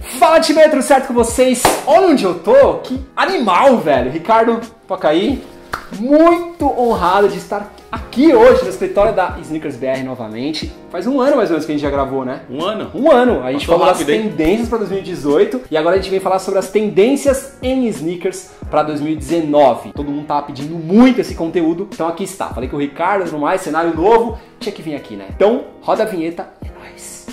Fala, time, tudo certo com vocês? Olha onde eu tô, que animal, velho. Ricardo, toca aí. Muito honrado de estar aqui hoje no escritório da Sneakers BR novamente. Faz um ano mais ou menos que a gente já gravou, né? Um ano? Um ano. A gente falou das rápido, hein? tendências para 2018 e agora a gente vem falar sobre as tendências em sneakers para 2019. Todo mundo tá pedindo muito esse conteúdo, então aqui está. Falei com o Ricardo e tudo mais, cenário novo, tinha que vir aqui, né? Então, roda a vinheta, é nóis.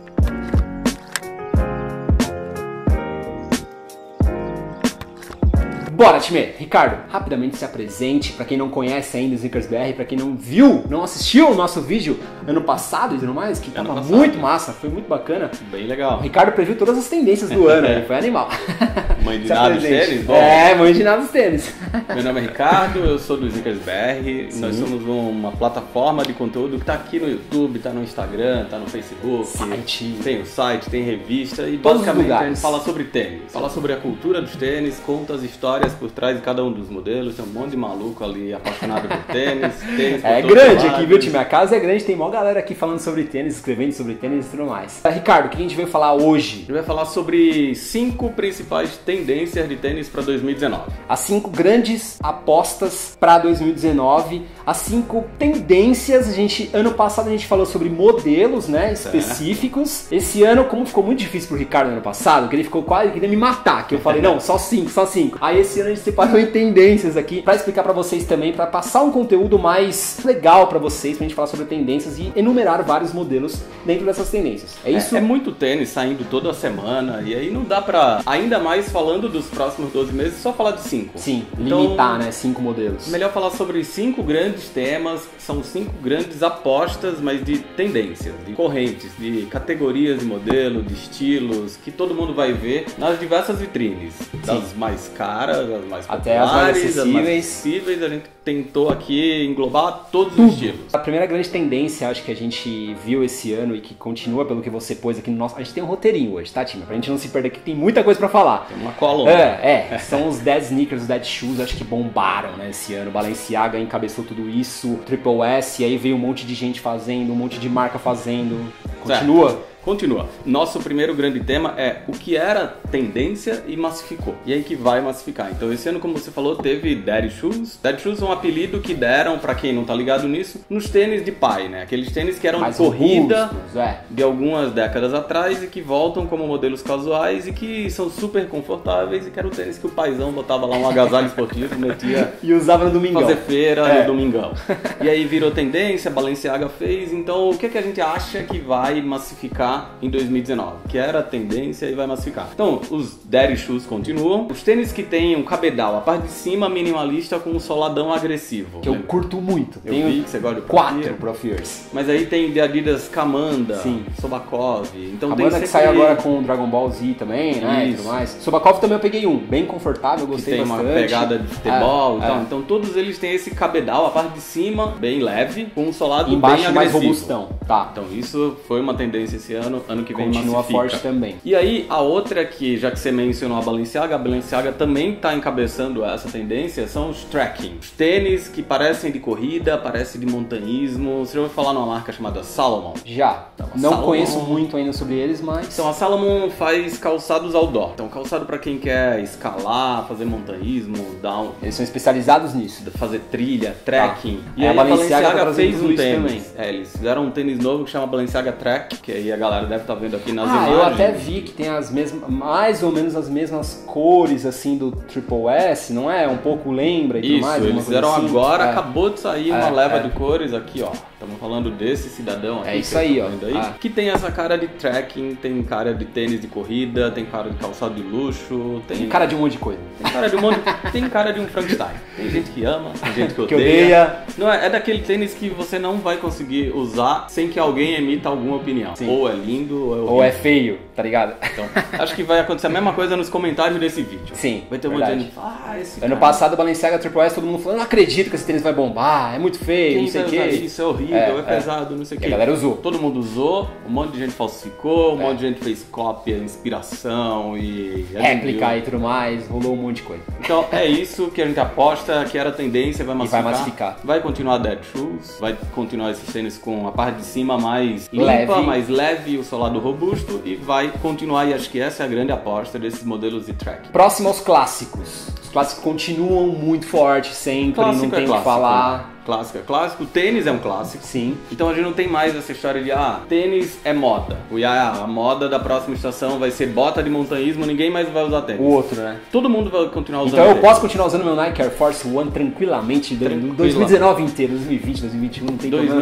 Bora, time! Ricardo, rapidamente se apresente para quem não conhece ainda o Sneakers BR, para quem não viu, não assistiu o nosso vídeo ano passado e tudo mais, que tava muito massa, foi muito bacana. Bem legal. O Ricardo previu todas as tendências do ano, foi animal. Mãe de nada dos tênis? Bom, mãe de nada dos tênis. meu nome é Ricardo, eu sou do Sneakers BR. Sim. Nós somos uma plataforma de conteúdo que tá aqui no YouTube, tá no Instagram, tá no Facebook. Site. Tem o site, tem revista e Todos basicamente a gente fala sobre tênis. Fala sobre a cultura dos tênis, conta as histórias por trás de cada um dos modelos. Tem um monte de maluco ali apaixonado por tênis. É grande aqui, viu, time? A casa é grande, tem mó galera aqui falando sobre tênis, escrevendo sobre tênis e tudo mais. Ricardo, o que a gente veio falar hoje? A gente vai falar sobre 5 principais tendências de tênis para 2019. As 5 grandes apostas para 2019, as 5 tendências. Ano passado a gente falou sobre modelos, né, específicos. Esse ano, como ficou muito difícil pro Ricardo no ano passado, que ele ficou quase querendo me matar, que eu falei, não, só 5. Aí esse ano a gente separou em tendências aqui para explicar para vocês também, para passar um conteúdo mais legal para vocês, pra gente falar sobre tendências e enumerar vários modelos dentro dessas tendências. É isso? É muito tênis saindo toda semana e aí não dá pra, ainda mais falando dos próximos 12 meses, só falar de 5. Sim, então, limitar, né? 5 modelos. Melhor falar sobre 5 grandes temas, são 5 grandes apostas, mas de tendências, de correntes, de categorias de modelo, de estilos, que todo mundo vai ver nas diversas vitrines. Das mais caras, as mais populares, até as mais acessíveis, a gente tentou aqui englobar todos os estilos. A primeira grande tendência, acho que a gente viu esse ano e que continua pelo que você pôs aqui no nosso... A gente tem um roteirinho hoje, tá, time? Pra gente não se perder, que tem muita coisa pra falar. Tem uma coluna. São os Dead Sneakers, os Dead Shoes, acho que bombaram, né, esse ano. Balenciaga encabeçou tudo isso, Triple S, e aí veio um monte de gente fazendo, um monte de marca fazendo. Continua? Continua. Nosso primeiro grande tema é o que era tendência e massificou. E aí que vai massificar. Então esse ano, como você falou, teve Daddy Shoes. Daddy Shoes é um apelido que deram, pra quem não tá ligado nisso, nos tênis de pai, né? Aqueles tênis que eram mais de corrida robustos, de algumas décadas atrás e que voltam como modelos casuais e que são super confortáveis e que era o tênis que o paizão botava lá um agasalho esportivo, metia e usava no domingão. Fazer feira no domingão. E aí virou tendência, a Balenciaga fez. Então o que a gente acha que vai massificar em 2019, que era a tendência e vai massificar. Então, os Daddy Shoes continuam. Os tênis que tem um cabedal, a parte de cima minimalista com um soladão agressivo. Que eu curto muito. Eu vi que você gosta de 4 Pro Fears. Mas aí tem de Adidas Kamanda, Sobakov. Então Kamanda tem que sair agora com o Dragon Ball Z também, né? E tudo mais. Sobakov também eu peguei um, bem confortável, gostei bastante. Tem uma pegada de futebol e tal. Então todos eles têm esse cabedal, a parte de cima bem leve, com um solado embaixo bem mais agressivo. Robustão. Tá. Então isso foi uma tendência esse ano. Ano que vem continua massifica. forte também. E aí a outra que, já que você mencionou a Balenciaga também está encabeçando essa tendência, são os trekking. Os tênis que parecem de corrida, parecem de montanhismo. Você já ouviu falar numa marca chamada Salomon? Já. Então, não conheço muito ainda sobre eles, mas... Então a Salomon faz calçados outdoor. Então calçado para quem quer escalar, fazer montanhismo, down. Eles são especializados nisso. Fazer trilha, trekking. E aí a Balenciaga fez um tênis. Eles fizeram um tênis novo que chama Balenciaga Trek, que aí a galera deve estar vendo aqui nas imagens. Eu até vi que tem as mesmas, mais ou menos as mesmas cores assim do Triple S, não é? Um pouco lembra e tudo mais. Isso, eles fizeram assim. Agora, acabou de sair uma leva de cores aqui, ó. Estamos falando desse cidadão aqui. É isso aí, ó. Que tem essa cara de trekking, tem cara de tênis de corrida, tem cara de calçado de luxo, tem cara de um monte de coisa. Tem cara de um monte, tem cara de um Frankenstein. Tem gente que ama, tem gente que odeia. Não é daquele tênis que você não vai conseguir usar sem que alguém emita alguma opinião. Sim. Ou é lindo, ou é horrível. Ou é feio, tá ligado? Então, acho que vai acontecer a mesma coisa nos comentários desse vídeo. Sim, vai ter um monte de gente ano passado, Balenciaga Triple S, todo mundo falando, não acredito que esse tênis vai bombar, é muito feio, não sei o que. Isso é horrível. é pesado, não sei o E quê. a galera usou. Todo mundo usou, um monte de gente falsificou, um monte de gente fez cópia, inspiração e... Réplica e tudo mais, rolou um monte de coisa. Então é isso que a gente aposta, que era a tendência, vai massificar. Vai continuar Dead Shoes, vai continuar esses tênis com a parte de cima mais limpa, mais leve, o solado robusto, e vai continuar, e acho que essa é a grande aposta desses modelos de track. Próximo aos clássicos. Os clássicos continuam muito fortes sempre, Clássico não tem o que clássico. falar. Clássico é clássico, tênis é um clássico. Sim. Então a gente não tem mais essa história de, tênis é moda. A moda da próxima estação vai ser bota de montanhismo, ninguém mais vai usar tênis. O outro, né? Todo mundo vai continuar usando Então eu tênis. posso continuar usando meu Nike Air Force One tranquilamente, 2019 inteiro, 2020, 2021, não tem problema.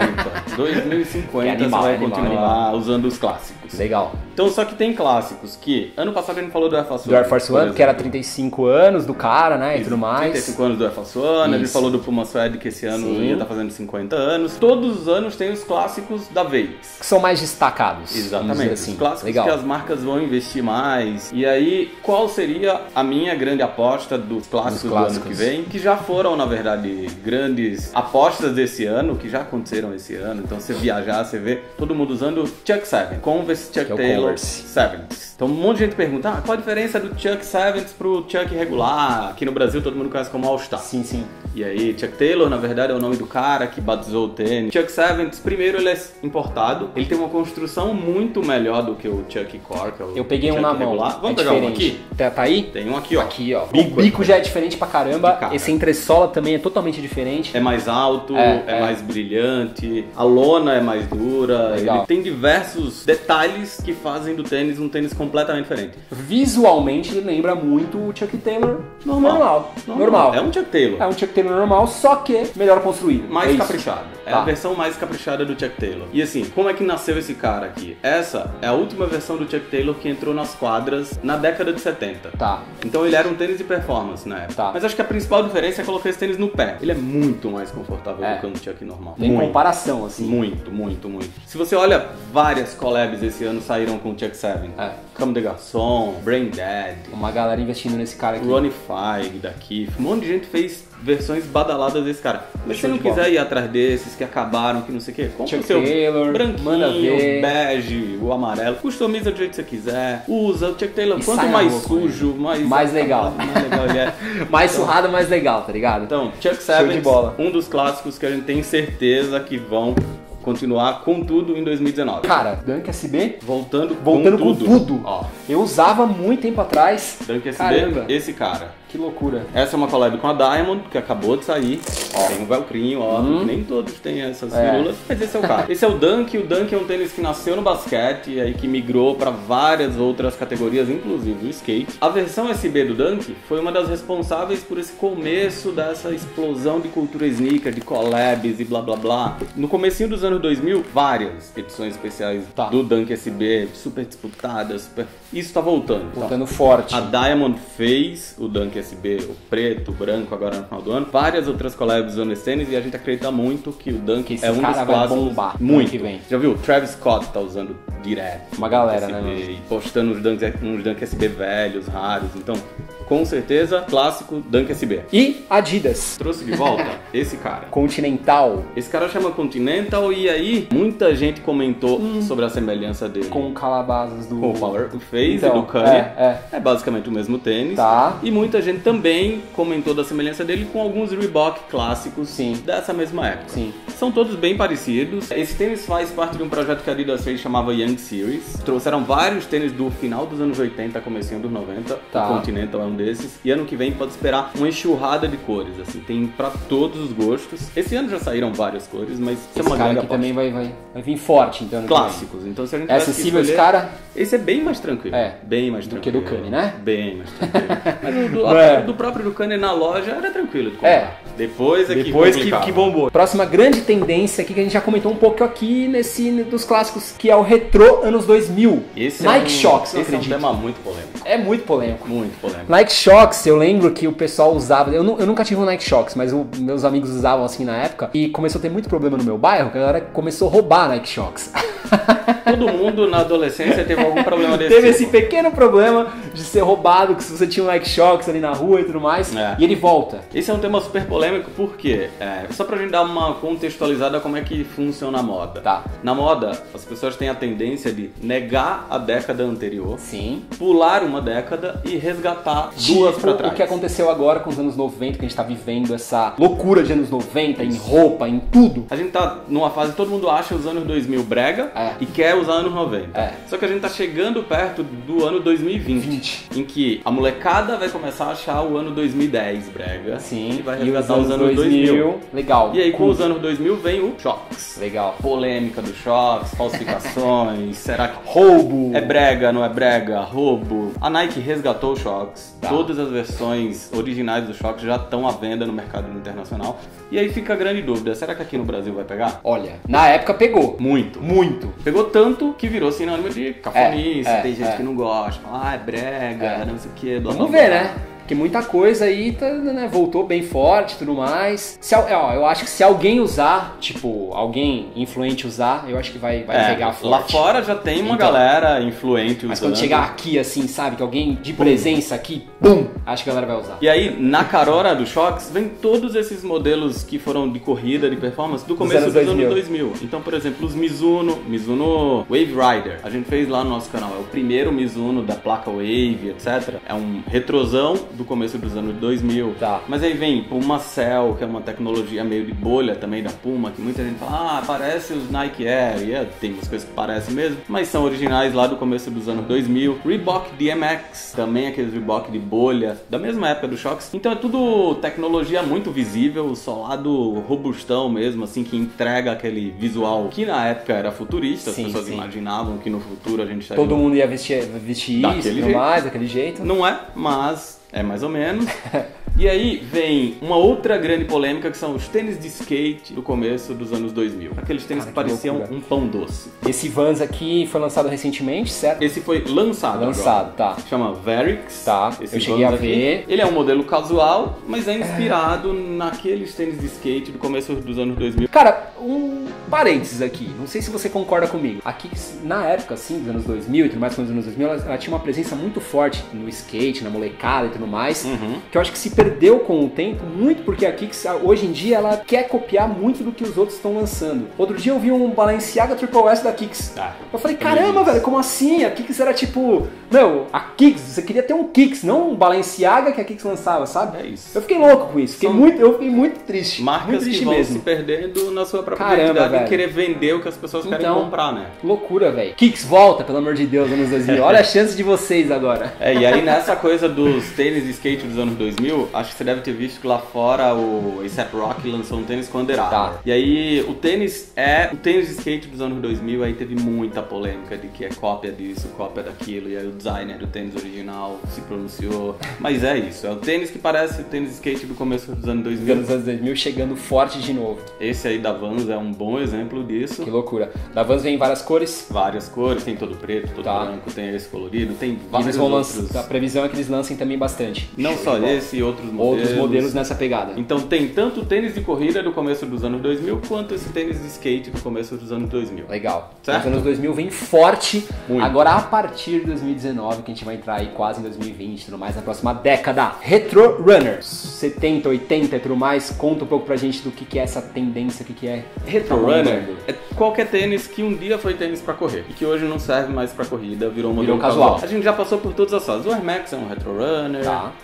2050 animal, você vai animal, continuar usando os clássicos. Legal. Então só que tem clássicos que, ano passado a gente falou do Air Force One. Do Air Force One, que era 35 anos do cara, né, e tudo mais. 35 anos do Air Force One, a gente falou do Puma Suede que esse ano ia estar fazendo 50 anos. Todos os anos tem os clássicos da vez. Que são mais destacados. Exatamente, Assim. os clássicos Legal. que as marcas vão investir mais. E aí, qual seria a minha grande aposta dos clássicos do ano que vem? Que já foram, na verdade, grandes apostas desse ano, que já aconteceram esse ano. Então, você viajar, você vê todo mundo usando Chuck 7, Converse Chuck Taylor 7. Então, um monte de gente pergunta, qual a diferença do Chuck 7 pro Chuck regular? Aqui no Brasil, todo mundo conhece como All Star. Sim, sim. E aí, Chuck Taylor, na verdade, é o nome do cara que batizou o tênis. Chuck 7, primeiro, ele é importado. Ele tem uma construção muito melhor do que o Chuck Core, que é o Eu peguei Chuck um na mão. regular. Vamos pegar um aqui? Tá aí? Tem um aqui, ó. Aqui, ó. O bico já é diferente pra caramba. Esse entressola também é totalmente diferente. É mais alto, é mais brilhante. A lona é mais dura. Legal. Ele tem diversos detalhes que fazem do tênis um tênis completamente diferente. Visualmente, ele lembra muito o Chuck Taylor normal. É um Chuck Taylor. É um Chuck Taylor normal, só que melhor construído. Mais caprichado. É a versão mais caprichada do Chuck Taylor. E assim, como é que nasceu esse cara aqui? Essa é a última versão do Chuck Taylor que entrou nas quadras na década de 70. Tá. Então ele era um tênis de performance na época. Tá. Mas acho que a principal diferença é colocar esse tênis no pé. Ele é muito mais confortável do que um Chuck normal. Tem comparação, assim. Muito. Se você olha, várias collabs esse ano saíram com o Chuck 7. Comme des Garçons, Brain Dead. Uma galera investindo nesse cara aqui. Ronnie Fieg da Kith. Um monte de gente fez versões badaladas desse cara. Mas se você não quiser ir atrás desses que acabaram, que não sei o que, compra o seu Taylor, branquinho, bege, o amarelo. Customiza do jeito que você quiser. Usa o Chuck Taylor. Quanto mais sujo, mais legal. Mais legal ele é. Mais surrado, mais legal, tá ligado? Então, Chuck 7, um dos clássicos que a gente tem certeza que vão continuar com tudo em 2019. Cara, Dunk SB voltando com tudo. Ó. Eu usava muito tempo atrás. Dunk SB, caramba. esse cara. Que loucura. Essa é uma collab com a Diamond, que acabou de sair. Tem um velcrinho, ó. Nem todos têm essas firulas, mas esse é o cara. Esse é o Dunk. O Dunk é um tênis que nasceu no basquete e aí que migrou para várias outras categorias, inclusive o skate. A versão SB do Dunk foi uma das responsáveis por esse começo dessa explosão de cultura sneaker, de collabs e blá blá blá. No comecinho dos anos 2000, várias edições especiais do Dunk SB, super disputadas, super... Isso tá voltando. Voltando forte. A Diamond fez o Dunk SB, o preto, o branco, agora no final do ano. Várias outras collabs usando esse tênis e a gente acredita muito que o Dunk é um dos clássicos. Bombar muito. Que vem. Já viu? Travis Scott tá usando direto. Uma galera, SB, né? E postando uns Dunk SB velhos, raros. Então, com certeza, clássico Dunk SB. E Adidas. Trouxe de volta esse cara. Continental. Esse cara chama Continental e aí muita gente comentou sobre a semelhança dele com o Calabazas do Power Phase e do Kanye. É basicamente o mesmo tênis. Tá. E muita gente também comentou da semelhança dele com alguns Reebok clássicos dessa mesma época. Sim. São todos bem parecidos. Esse tênis faz parte de um projeto que a Adidas fez, chamava Young Series. Trouxeram vários tênis do final dos anos 80, comecinho dos 90. Tá. O Continental é um desses. E ano que vem pode esperar uma enxurrada de cores. Assim, tem pra todos os gostos. Esse ano já saíram várias cores, mas esse é uma cara aqui também vai vir forte, então. Clássicos. Então se a gente é acessível esse cara? Esse é bem mais tranquilo. Bem mais tranquilo. Do que do Kanye, né? Bem mais tranquilo. Mas do próprio do Kanye na loja era tranquilo de comprar. Depois que bombou. Próxima grande tendência aqui que a gente já comentou um pouco aqui dos clássicos, que é o retrô anos 2000. Esse Nike Shox, esse é um tema muito polêmico. É muito polêmico. Muito polêmico. Nike Shox, eu lembro que o pessoal usava, eu nunca tive um Nike Shox, mas meus amigos usavam assim na época, e começou a ter muito problema no meu bairro, que a galera começou a roubar Nike Shox. Todo mundo na adolescência teve algum problema desse Teve tipo. esse pequeno problema de ser roubado, que se você tinha um Nike Shox ali na rua e tudo mais, e ele volta. Esse é um tema super polêmico porque, só pra gente dar uma contextualizada como é que funciona a moda. Tá. Na moda, as pessoas têm a tendência de negar a década anterior, Sim. pular uma década e resgatar duas pra trás. O que aconteceu agora com os anos 90, que a gente tá vivendo essa loucura de anos 90, em roupa, em tudo. A gente tá numa fase que todo mundo acha os anos 2000 brega e quer os anos 90. Só que a gente tá chegando perto do ano 2020, em que a molecada vai começar a achar o ano 2010 brega. Sim. E vai resgatar os anos 2000. Legal. E aí com os anos 2000 vem o Shox. Legal. Polêmica do Shox, falsificações, será que roubo? É brega, não é brega? Roubo. A Nike resgatou o Shox. Tá. Todas as versões originais do Shox já estão à venda no mercado internacional. E aí fica a grande dúvida, será que aqui no Brasil vai pegar? Olha, na época pegou. Muito. Muito. Pegou tanto que virou sinônimo de cafonice. Tem gente que não gosta, fala, é brega, não sei o que, blá, Vamos blá, ver, blá. né? Porque muita coisa aí voltou bem forte e tudo mais. Eu acho que se alguém usar, tipo, alguém influente usar, eu acho que vai pegar forte. Lá fora já tem uma galera influente usando. Mas quando chegar aqui, assim, sabe? Que alguém de presença aqui, pum, acho que a galera vai usar. E aí, na carona do Shox, vem todos esses modelos que foram de corrida, de performance, do começo dos anos 2000. Então, por exemplo, os Mizuno Wave Rider. A gente fez lá no nosso canal. É o primeiro Mizuno da placa Wave, etc. É um retrosão do começo dos anos 2000. Tá. Mas aí vem Puma Cell, que é uma tecnologia meio de bolha também da Puma, que muita gente fala, parece os Nike Air. E tem umas coisas que parecem mesmo, mas são originais lá do começo dos anos 2000. Reebok DMX, também aqueles Reebok de bolha, da mesma época do Shox. Então é tudo tecnologia muito visível, solado robustão mesmo, assim, que entrega aquele visual que na época era futurista. As pessoas imaginavam que no futuro a gente estaria... Todo mundo ia vestir isso e tudo mais, daquele jeito. Não é, mas é mais ou menos. E aí vem uma outra grande polêmica, que são os tênis de skate do começo dos anos 2000. Aqueles tênis que pareciam um pão doce. Esse Vans aqui foi lançado recentemente, certo? Esse foi lançado agora. Tá. Chama Varix. Tá, esse eu cheguei a ver. Ele é um modelo casual, mas é inspirado naqueles tênis de skate do começo dos anos 2000. Cara, um parênteses aqui. Não sei se você concorda comigo. A Kicks, na época, assim, dos anos 2000 e tudo mais, com os anos 2000, ela tinha uma presença muito forte no skate, na molecada e tudo mais. Que eu acho que se perdeu com o tempo, muito porque a Kicks, hoje em dia, ela quer copiar muito do que os outros estão lançando. Outro dia eu vi um Balenciaga Triple S da Kicks. Eu falei, caramba, velho, como assim? A Kicks era tipo... Meu, a Kicks, você queria ter um Kicks, não um Balenciaga que a Kicks lançava, sabe? É isso. Eu fiquei louco com isso. Eu fiquei muito triste. Marcas muito triste que vão mesmo. se perdendo na sua própria identidade e querer vender o que as pessoas querem comprar, né? Loucura, velho. Kicks, volta, pelo amor de Deus, anos 2000. Olha a chance de vocês agora. E aí nessa coisa dos tênis de skate dos anos 2000, acho que você deve ter visto que lá fora o A$AP Rocky lançou um tênis com Under Armour. E aí o tênis de skate dos anos 2000, aí teve muita polêmica de que é cópia disso, cópia daquilo, e aí o designer do tênis original se pronunciou. Mas é isso, é o tênis que parece o tênis de skate do começo dos anos 2000. Dos anos 2000 chegando forte de novo. Esse aí da Vans é um bom exemplo disso. Que loucura. Da Vans vem em várias cores. Várias cores, tem todo preto, todo branco, tem esse colorido, tem vários outros. A previsão é que eles lancem também bastante. Não só esse e outros modelos. Outros modelos nessa pegada. Então tem tanto tênis de corrida do começo dos anos 2000, quanto esse tênis de skate do começo dos anos 2000. Legal. Certo? Os anos 2000 vem forte. Muito. Agora a partir de 2019, que a gente vai entrar aí quase em 2020 e tudo mais, na próxima década. Retro Runners. 70, 80 e tudo mais. Conta um pouco pra gente do que é essa tendência, o que é Retro Runner. É qualquer tênis que um dia foi tênis pra correr e que hoje não serve mais pra corrida, virou um modelo casual. A gente já passou por todas as fases. O Air Max é um Retro Runner.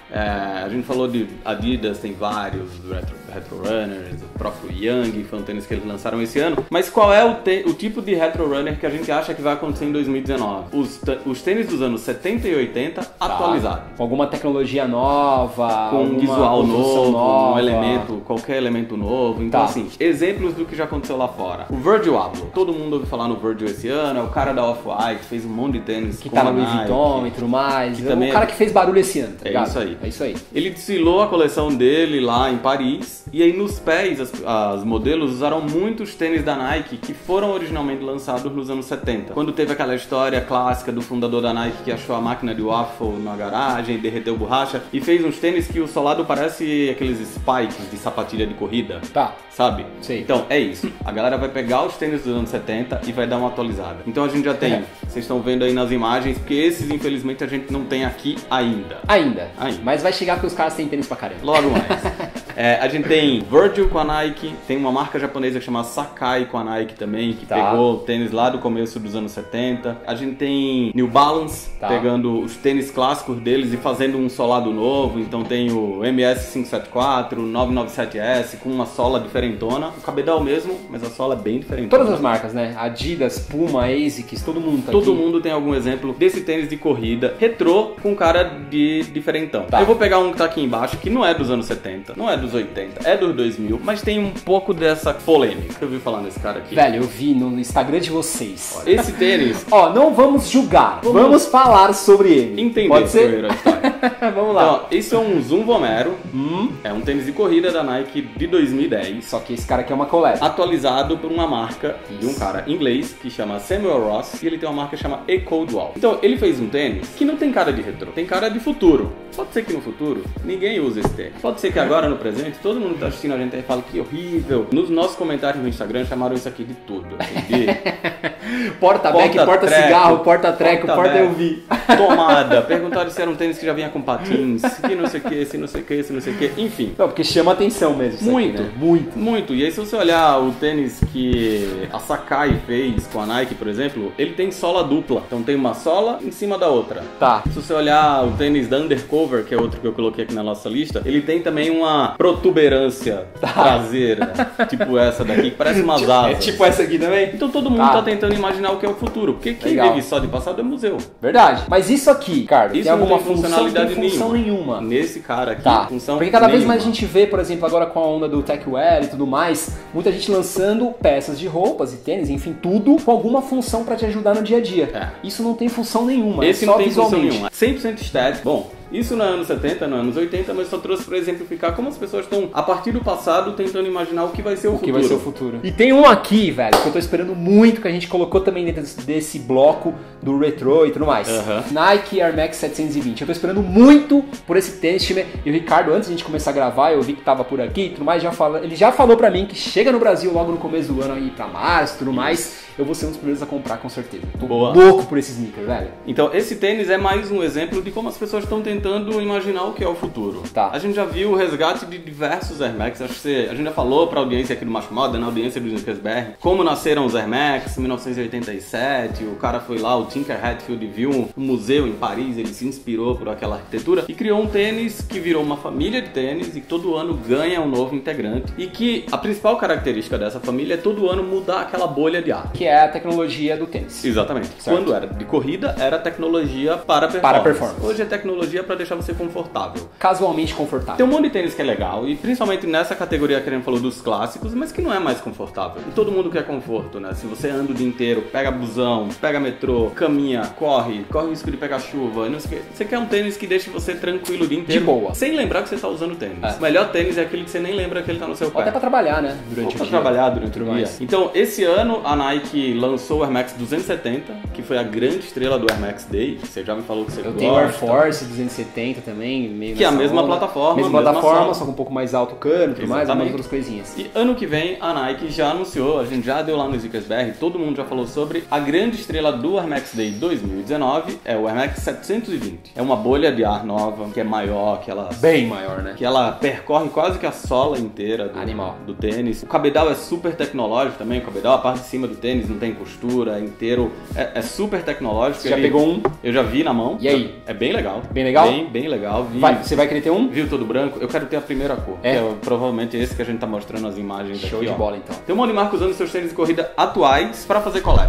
A gente falou de Adidas, tem vários Retro Runners, o próprio Young, foi um tênis que eles lançaram esse ano. Mas qual é o tipo de Retro Runner que a gente acha que vai acontecer em 2019? Os tênis dos anos 70 e 80 atualizados. Com alguma tecnologia nova, com um visual novo, nova. qualquer elemento novo. Então, assim, exemplos do que já aconteceu lá fora. O Virgil Abloh. Todo mundo ouviu falar no Virgil esse ano, é o cara da Off-White, fez um monte de tênis que tá no Louis Vuitton e tudo mais. O cara que fez barulho esse ano, tá ligado? Isso aí. É isso aí. Ele se desfilou a coleção dele lá em Paris, e aí nos pés as modelos usaram muitos tênis da Nike que foram originalmente lançados nos anos 70. Quando teve aquela história clássica do fundador da Nike que achou a máquina de waffle na garagem, derreteu borracha e fez uns tênis que o solado parece aqueles spikes de sapatilha de corrida. Tá. Sabe? Sei. Então, é isso. A galera vai pegar os tênis dos anos 70 e vai dar uma atualizada. Então a gente já tem, vocês estão vendo aí nas imagens, porque esses, infelizmente, a gente não tem aqui ainda. Ainda. Mas vai chegar porque os caras têm tênis pra caramba. Logo mais. A gente tem Virgil com a Nike, tem uma marca japonesa que chama Sacai com a Nike também, que pegou tênis lá do começo dos anos 70. A gente tem New Balance, pegando os tênis clássicos deles e fazendo um solado novo. Então tem o MS574, o 997S com uma sola diferentona. O cabedal mesmo, mas a sola é bem diferente. Todas as marcas, né? Adidas, Puma, ASICS, todo mundo tá Todo aqui. mundo tem algum exemplo desse tênis de corrida retrô com cara de diferentão. Eu vou pegar um que tá aqui embaixo, que não é dos anos 70, não é dos 80, é dos 2000, mas tem um pouco dessa polêmica. Eu ouvi falar nesse cara aqui. Velho, eu vi no Instagram de vocês. Esse tênis... Ó, não vamos julgar, vamos falar sobre ele. Entender. Pode ser? Primeiro a história. Vamos lá. Então, esse é um Zoom Vomero. É um tênis de corrida da Nike de 2010. Só que esse cara aqui é uma collab. Atualizado por uma marca de um cara inglês que chama Samuel Ross, e ele tem uma marca que chama E-Codewall. Então ele fez um tênis que não tem cara de retrô, tem cara de futuro. Pode ser que no futuro ninguém use esse tênis. Pode ser que agora no presente todo mundo que tá assistindo a gente aí fala que horrível. Nos nossos comentários no Instagram chamaram isso aqui de tudo. Assim, Porta-beck, porta-cigarro, porta-treco, porta-eu vi. Tomada. Perguntaram se era um tênis que já vinha com patins, que não sei o que, se não sei o que, se não sei o que, enfim. Não, porque chama atenção mesmo isso Muito, aqui, né? Muito. Muito. E aí se você olhar o tênis que a Sacai fez com a Nike, por exemplo, ele tem sola dupla. Então tem uma sola em cima da outra. Tá. Se você olhar o tênis da Undercover, que é outro que eu coloquei aqui na nossa lista, ele tem também uma protuberância traseira, tipo essa daqui, que parece umas asas. É tipo essa aqui também? Então todo mundo tá tentando imaginar o que é o futuro, porque quem vive só de passado é museu. Verdade. Mas isso aqui, cara, Isso tem alguma não tem função? funcionalidade Não tem função nenhuma. Nesse cara aqui, função Porque cada vez nenhuma. mais a gente vê, por exemplo, agora com a onda do techwear e tudo mais, muita gente lançando peças de roupas e tênis, enfim, tudo com alguma função pra te ajudar no dia a dia. Isso não tem função nenhuma, Esse é só não tem visualmente. função nenhuma. 100% estético. Bom, isso não é anos 70, não é anos 80, mas só trouxe pra exemplificar como as pessoas estão, a partir do passado, tentando imaginar o que vai ser o futuro. Que vai ser o futuro. E tem um aqui, velho, que eu tô esperando muito, que a gente colocou também dentro desse bloco do retro e tudo mais. Nike Air Max 720. Eu tô esperando muito por esse tênis. E o Ricardo, antes de a gente começar a gravar, eu vi que tava por aqui e tudo mais, ele já falou pra mim que chega no Brasil logo no começo do ano aí pra março e tudo mais. Eu vou ser um dos primeiros a comprar com certeza. Tô louco por esse sneaker, velho. Então, esse tênis é mais um exemplo de como as pessoas estão tentando imaginar o que é o futuro. A gente já viu o resgate de diversos Air Max. Acho que a gente já falou pra audiência aqui do Macho Moda, na audiência do Sneakers BR, como nasceram os Air Max em 1987. O cara foi lá, o Tinker Hatfield viu um museu em Paris, ele se inspirou por aquela arquitetura e criou um tênis que virou uma família de tênis e que todo ano ganha um novo integrante. E que a principal característica dessa família é todo ano mudar aquela bolha de ar. Que é a tecnologia do tênis. Exatamente. Certo. Quando era de corrida, era tecnologia para performance. Hoje é tecnologia para deixar você confortável. Casualmente confortável. Tem um monte de tênis que é legal, e principalmente nessa categoria que a gente falou dos clássicos, mas que não é mais confortável. E todo mundo quer conforto, né? Se você anda o dia inteiro, pega busão, pega metrô, caminha, corre o risco de pegar chuva, não sei o que. Você quer um tênis que deixe você tranquilo o dia inteiro. De boa. Sem lembrar que você tá usando o tênis. O melhor tênis é aquele que você nem lembra que ele tá no seu pé. Ou até pra trabalhar, né? Durante o dia. Trabalhar durante o dia. Então, esse ano, a Nike lançou o Air Max 270, que foi a grande estrela do Air Max Day. Você já me falou que você gosta. Eu tenho o Air Force 270 também, meio que é a mesma plataforma. Mesma plataforma, só com um pouco mais alto o cano e tudo mais, algumas outras coisinhas. E ano que vem, a Nike já anunciou, a gente já deu lá no Sneakers BR, todo mundo já falou sobre a grande estrela do Air Max Day 2019, é o Air Max 720. É uma bolha de ar nova, que é maior, que ela... Bem maior, né? Que ela percorre quase que a sola inteira do tênis. O cabedal é super tecnológico também, o cabedal, a parte de cima do tênis não tem costura, é inteiro, é super tecnológico. Você já pegou um? Eu já vi na mão. E aí? É bem legal. Bem legal? Bem legal. Você vai querer ter um? Viu todo branco? Eu quero ter a primeira cor, que é provavelmente esse que a gente tá mostrando nas imagens aqui. Show de bola, então. Tem um monte de marca usando seus tênis de corrida atuais para fazer collabs.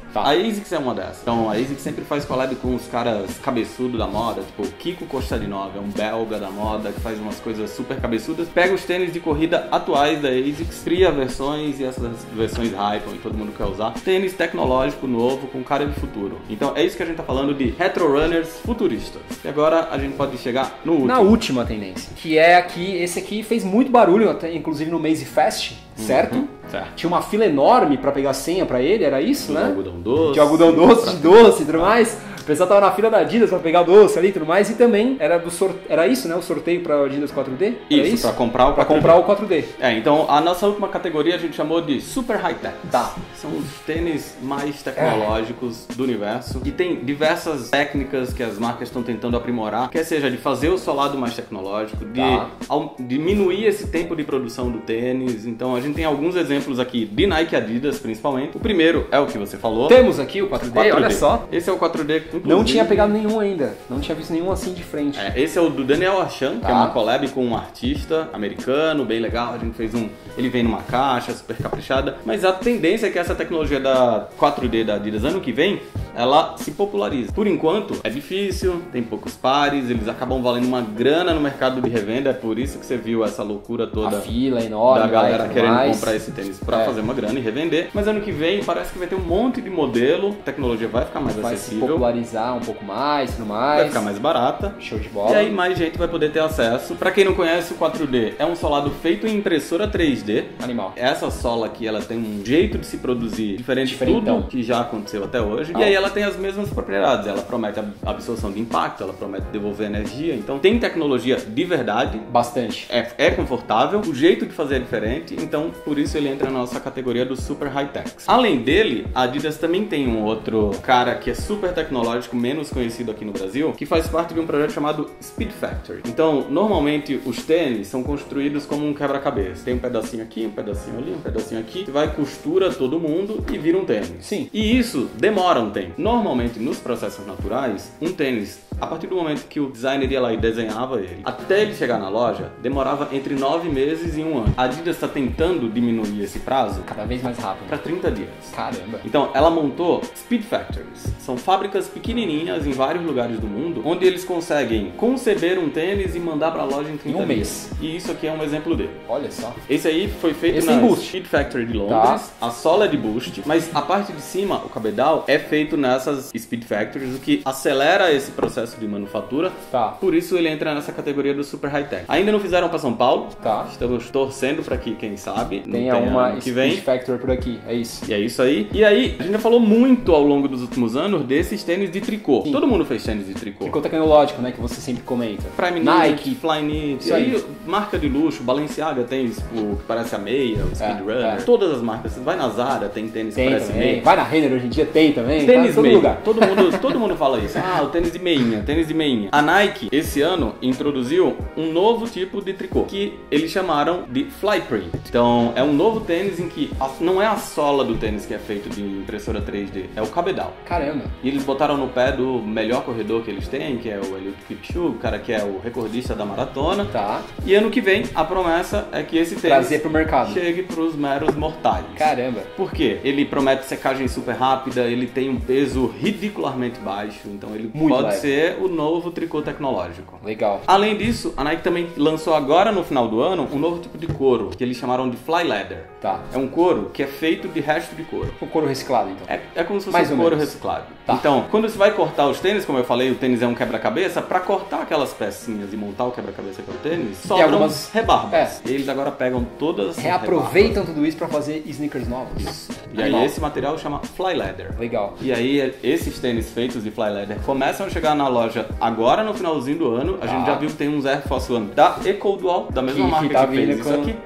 Tá. A ASICS é uma dessas. Então a ASICS sempre faz collab com os caras cabeçudos da moda, tipo o Kiko Kostadinov, é um belga da moda que faz umas coisas super cabeçudas. Pega os tênis de corrida atuais da ASICS, cria versões e essas versões hypam e todo mundo quer usar. Tênis tecnológico novo com cara de futuro. Então é isso que a gente tá falando de retro runners futuristas. E agora a gente pode chegar no último. Na última tendência, que é aqui, esse aqui fez muito barulho, até, inclusive no Maze Fest, certo? Certo. Tinha uma fila enorme pra pegar senha pra ele, era isso, né? Algodão doce. De algodão doce, de doce e tudo mais. O pessoal tava na fila da Adidas pra pegar o doce ali e tudo mais. E também era era isso, né? O sorteio pra Adidas 4D? Isso, pra comprar o 4D. Pra comprar o 4D. Então a nossa última categoria a gente chamou de Super High-Tech. Tá. São os tênis mais tecnológicos do universo. E tem diversas técnicas que as marcas estão tentando aprimorar. Quer seja de fazer o solado mais tecnológico, de diminuir esse tempo de produção do tênis. Então a gente tem alguns exemplos aqui de Nike e Adidas, principalmente. O primeiro é o que você falou. Temos aqui o 4D, olha só. Esse é o 4D, inclusive. Não tinha pegado nenhum ainda. Não tinha visto nenhum assim de frente. Esse é o do Daniel Archan, que é uma collab com um artista americano, bem legal. A gente fez ele vem numa caixa super caprichada. Mas a tendência é que essa tecnologia da 4D da Adidas ano que vem, ela se populariza. Por enquanto, é difícil, tem poucos pares, eles acabam valendo uma grana no mercado de revenda. É por isso que você viu essa loucura toda. A fila enorme, da galera querendo comprar esse tênis pra fazer uma grana e revender. Mas ano que vem parece que vai ter um monte de modelo, a tecnologia vai ficar mais acessível. Vai se popularizar um pouco mais, tudo mais. Vai ficar mais barata. Show de bola. E aí mais gente vai poder ter acesso. Pra quem não conhece, o 4D é um solado feito em impressora 3D. Animal. Essa sola aqui, ela tem um jeito de se produzir diferente de tudo que já aconteceu até hoje. E aí ela tem as mesmas propriedades. Ela promete a absorção de impacto, ela promete devolver energia. Então tem tecnologia de verdade. Bastante. É confortável, o jeito de fazer é diferente. Então por isso ele entra na nossa categoria do Super High-Techs. Além dele, a Adidas também tem um outro cara que é super tecnológico, menos conhecido aqui no Brasil, que faz parte de um projeto chamado Speed Factory. Então, normalmente os tênis são construídos como um quebra-cabeça. Tem um pedacinho aqui, um pedacinho ali, um pedacinho aqui. Você vai, costura todo mundo e vira um tênis. Sim. E isso demora um tempo. Normalmente, nos processos naturais, um tênis, a partir do momento que o designer ia lá e desenhava ele, até ele chegar na loja, demorava entre 9 meses e 1 ano. A Adidas está tentando diminuir esse prazo cada vez mais rápido para 30 dias. Caramba. Então, ela montou Speed Factories. São fábricas pequenininhas em vários lugares do mundo, onde eles conseguem conceber um tênis e mandar para a loja em 30 dias. E isso aqui é um exemplo dele. Olha só. Esse aí foi feito na Speed Factory de Londres. A sola é de Boost, mas a parte de cima, o cabedal, é feito nessas Speed Factories, o que acelera esse processo de manufatura. Por isso ele entra nessa categoria do Super High-Tech. Ainda não fizeram para São Paulo. Estamos torcendo para que, quem sabe, tenha uma Speed Factory por aqui. É isso. E é isso aí. E aí, a gente já falou muito ao longo dos últimos anos desses tênis de tricô. Sim. Todo mundo fez tênis de tricô. Tricô tecnológico, né? Que você sempre comenta. Prime Nike, Flyknit. E aí, marca de luxo, Balenciaga tem o que parece a meia, o Speed Runner. Todas as marcas. Você vai na Zara, tem tênis que parece meia. Vai na Renner hoje em dia, tem também. Tênis todo meia. Lugar. Todo mundo fala isso. O tênis de meinha, tênis de meinha. A Nike, esse ano, introduziu um novo tipo de tricô, que eles chamaram de Flyprint. Então, é um novo tênis em que não é a sola do tênis que é feito de impressora 3D, é o cabedal. Caramba. E eles botaram no pé do melhor corredor que eles têm, que é o Eliud Kipchoge, o cara que é o recordista da maratona. E ano que vem, a promessa é que esse tênis trazer pro mercado, chegue pros meros mortais. Caramba. Por quê? Ele promete secagem super rápida, ele tem um peso ridicularmente baixo, então ele pode ser o novo tricô tecnológico. Legal. Além disso, a Nike também lançou agora no final do ano um novo tipo de couro, que eles chamaram de Fly Leather. É um couro que é feito de resto de couro. Um couro reciclado, então. É como se fosse um couro reciclado. Então, quando você vai cortar os tênis, como eu falei, o tênis é um quebra-cabeça, pra cortar aquelas pecinhas e montar o quebra-cabeça que é o tênis, sobram algumas rebarbas. E eles agora pegam todas as reaproveitam tudo isso pra fazer sneakers novos. Isso. E aí esse material chama Fly Leather. Legal. E aí esses tênis feitos de Fly Leather começam a chegar na loja agora no finalzinho do ano. A gente já viu que tem uns Air Force One da Ecodual, da mesma marca que fez isso aqui.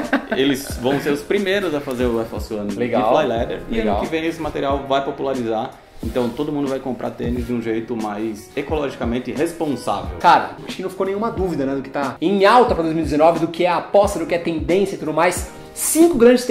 Eles vão ser os primeiros a fazer o Air Force One de Fly Leather. E ano que vem esse material vai popularizar. Então todo mundo vai comprar tênis de um jeito mais ecologicamente responsável. Cara, acho que não ficou nenhuma dúvida, né, do que tá em alta para 2019, do que é a aposta, do que é tendência e tudo mais. 5 grandes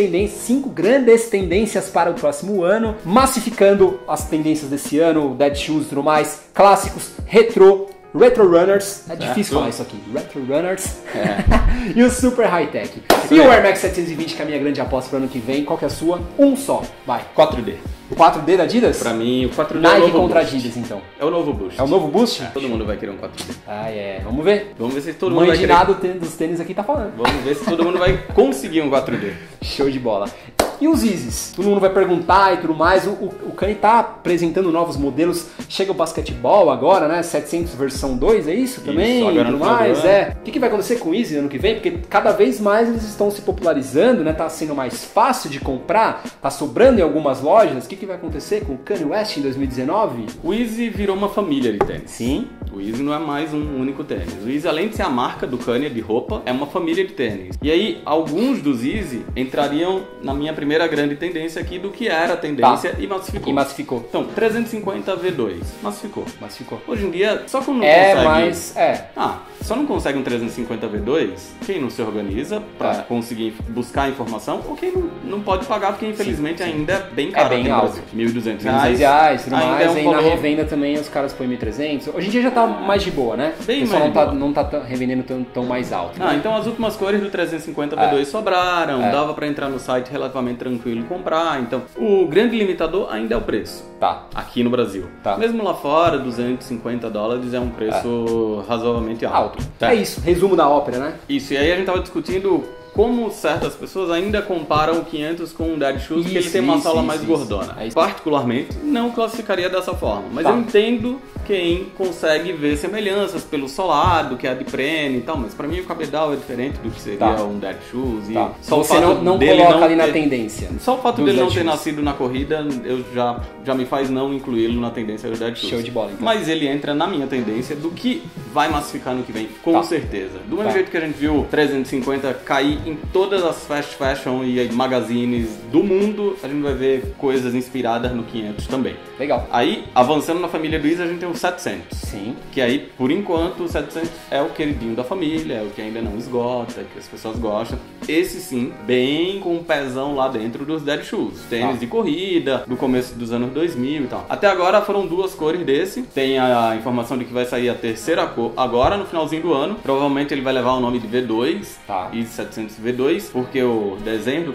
tendências para o próximo ano, massificando as tendências desse ano, Dead Shoes e tudo mais, clássicos, retro runners, é difícil falar isso aqui, retro runners, e o Super High-Tech. E o Air Max 720, que é a minha grande aposta para o ano que vem, qual que é a sua? Um só, vai. 4D. O 4D da Adidas? Pra mim, o 4D é o Nike novo contra Boost. Adidas, então. É o novo Boost. É o novo Boost? Todo mundo vai querer um 4D. Ah, é. Vamos ver. Vamos ver se todo mundo Mãe vai de querer. nada dos tênis aqui tá falando. Vamos ver se todo mundo vai conseguir um 4D. Show de bola. E os Yeezys? Todo mundo vai perguntar e tudo mais. O Kanye tá apresentando novos modelos. Chega o basquetebol agora, né? 700 versão 2, é isso também? Isso, agora e no tudo final do mais, ano. é. O que vai acontecer com o Yeezy ano que vem? Porque cada vez mais eles estão se popularizando, né? Tá sendo mais fácil de comprar, tá sobrando em algumas lojas. O que vai acontecer com o Kanye West em 2019? O Yeezy virou uma família de tênis. Sim. O Yeezy não é mais um único tênis. O Yeezy, além de ser a marca do Kanye de roupa, é uma família de tênis. E aí, alguns dos Yeezy entrariam na minha primeira grande tendência aqui do que era a tendência e massificou. E massificou. Então, 350 V2, massificou. Massificou. Hoje em dia, só que não É, consegue... mas... É. Só não consegue um 350 V2 quem não se organiza pra conseguir buscar informação ou quem não pode pagar, porque infelizmente ainda é bem caro bem aqui no alto. Brasil. R$1.200. Reais, tudo ainda mais, é um aí na valor... revenda também os caras põem 1.300. Hoje em dia já tá mais de boa, né? Bem o pessoal mais de boa. não tá revendendo tão mais alto. Então as últimas cores do 350 V2 sobraram, dava pra entrar no site relativamente tranquilo e comprar. Então, o grande limitador ainda é o preço. Tá. Aqui no Brasil. Tá. Mesmo lá fora, $250 é um preço razoavelmente alto. É isso, resumo da ópera, né? Isso, e aí a gente tava discutindo como certas pessoas ainda comparam o 500 com o Dead Shoes, porque ele tem uma sola mais gordona. Particularmente, não classificaria dessa forma, mas eu entendo quem consegue ver semelhanças pelo solado, que é a de Prene e tal, mas pra mim o cabedal é diferente do que seria um Dead Shoes. E só você não coloca ali na tendência. Só o fato dele não ter nascido na corrida, eu já me faz não incluí-lo na tendência do Dead Shoes. Show de bola, então. Mas ele entra na minha tendência do que vai massificar no que vem, com certeza. Do mesmo jeito que a gente viu 350 cair em todas as fast fashion e magazines do mundo, a gente vai ver coisas inspiradas no 500 também. Legal. Aí, avançando na família do Yeezy, a gente tem o 700. Sim. Que aí, por enquanto, o 700 é o queridinho da família, é o que ainda não esgota, que as pessoas gostam. Esse sim, bem com um pezão lá dentro dos Dead Shoes. Tênis de corrida, do começo dos anos 2000 e tal. Até agora foram 2 cores desse. Tem a informação de que vai sair a terceira cor agora, no finalzinho do ano. Provavelmente ele vai levar o nome de V2 e 700 V2, porque o desenho,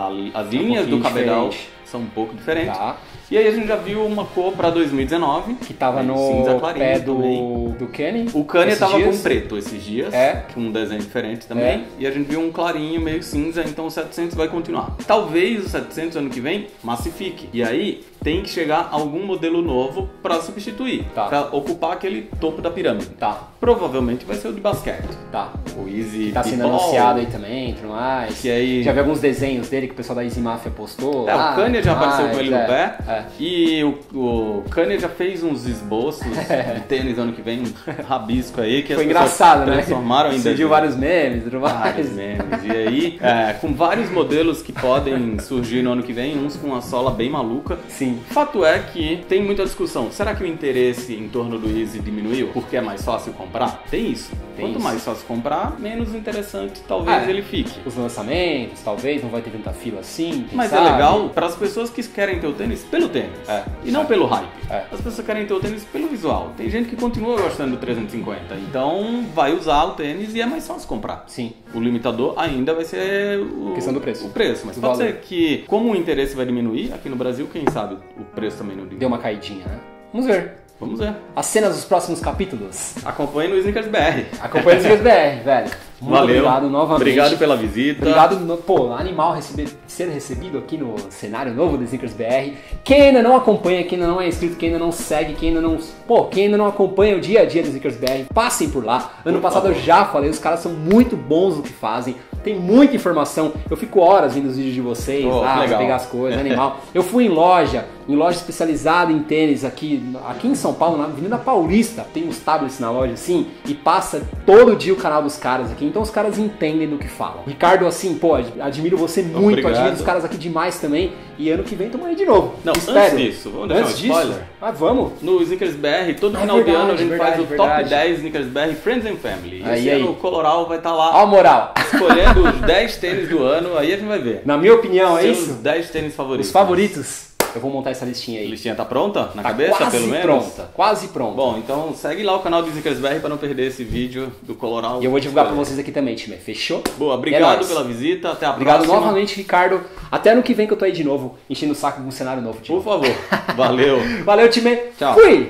as linhas do cabedal são um pouco diferentes. E aí a gente já viu uma cor pra 2019. Que tava no pé do Kanye. O Kanye tava com preto esses dias. Com um desenho diferente também. E a gente viu um clarinho meio cinza, então o 700 vai continuar. Talvez o 700 ano que vem massifique. E aí tem que chegar algum modelo novo pra substituir. Pra ocupar aquele topo da pirâmide. Provavelmente vai ser o de basquete. O Yeezy tá sendo anunciado aí também, tudo mais. Que aí... Já vi alguns desenhos dele que o pessoal da Easy Mafia postou. O Kanye já apareceu com ele no pé. E o Kanye já fez uns esboços de tênis ano que vem, um rabisco aí, que foi engraçado, né? Transformaram em surgiu vários memes, vários memes. E aí, com vários modelos que podem surgir no ano que vem, uns com uma sola bem maluca. Sim. Fato é que tem muita discussão. Será que o interesse em torno do Yeezy diminuiu porque é mais fácil comprar? Tem isso. Quanto mais fácil comprar, menos interessante talvez ele fique. Os lançamentos, talvez, não vai ter tanta fila assim. Mas é legal para as pessoas que querem ter o tênis pelo tênis e não pelo hype. As pessoas querem ter o tênis pelo visual. Tem gente que continua gostando do 350, então vai usar o tênis e é mais fácil comprar. Sim. O limitador ainda vai ser questão do preço. O preço, mas pode ser que, como o interesse vai diminuir, aqui no Brasil, quem sabe o preço também não diminui. Deu uma caidinha, né? Vamos ver. Vamos ver. As cenas dos próximos capítulos. Acompanhe no Sneakers BR. Acompanhe no Sneakers BR, velho. Muito obrigado novamente. Obrigado pela visita. Obrigado, animal ser recebido aqui no cenário novo do Sneakers BR. Quem ainda não acompanha, quem ainda não é inscrito, quem ainda não segue, quem ainda não acompanha o dia a dia do Sneakers BR, passem por lá. Ano passado eu já falei, os caras são muito bons no que fazem. Tem muita informação. Eu fico horas vendo os vídeos de vocês, pegar as coisas, animal. Eu fui em loja especializada em tênis aqui em São Paulo, na Avenida Paulista. Tem uns tablets na loja assim e passa todo dia o canal dos caras aqui. Então os caras entendem do que falam. Ricardo, assim, admiro você muito, obrigado. Admiro os caras aqui demais também. E ano que vem tamo aí de novo. Não, antes disso, vamos deixar um spoiler. Mas vamos. No Sneakers BR, todo final de ano a gente faz o top 10 Sneakers BR Friends and Family. E esse ano o Coloral vai estar lá. Ó a moral. Escolhendo os 10 tênis do ano, aí a gente vai ver. Na minha opinião, é isso? Os 10 tênis favoritos. Os favoritos. Eu vou montar essa listinha A aí. listinha tá pronta? Na Tá cabeça, quase pelo menos? pronta, quase pronta. Bom, então segue lá o canal do Snickersbr pra não perder esse vídeo do Coloral. E eu vou divulgar pra vocês aqui também, time. Fechou? Boa, É obrigado nóis. pela visita, até a Obrigado próxima. novamente, Ricardo. Até ano que vem que eu tô aí de novo, enchendo o saco com um cenário novo, time. Por favor, valeu. Valeu, time. Tchau. Fui!